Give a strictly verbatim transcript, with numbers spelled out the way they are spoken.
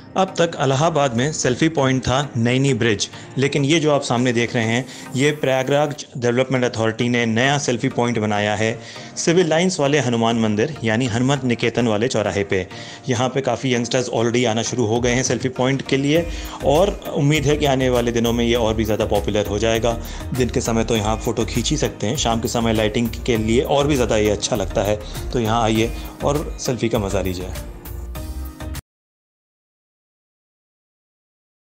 अब तक इलाहाबाद में सेल्फी पॉइंट था नैनी ब्रिज, लेकिन ये जो आप सामने देख रहे हैं ये प्रयागराज डेवलपमेंट अथॉरिटी ने नया सेल्फी पॉइंट बनाया है सिविल लाइंस वाले हनुमान मंदिर यानी हनुमत निकेतन वाले चौराहे पे। यहाँ पे काफ़ी यंगस्टर्स ऑलरेडी आना शुरू हो गए हैं सेल्फी पॉइंट के लिए और उम्मीद है कि आने वाले दिनों में ये और भी ज़्यादा पॉपुलर हो जाएगा। दिन के समय तो यहाँ फ़ोटो खींच ही सकते हैं, शाम के समय लाइटिंग के लिए और भी ज़्यादा ये अच्छा लगता है। तो यहाँ आइए और सेल्फी का मज़ा लीजिए।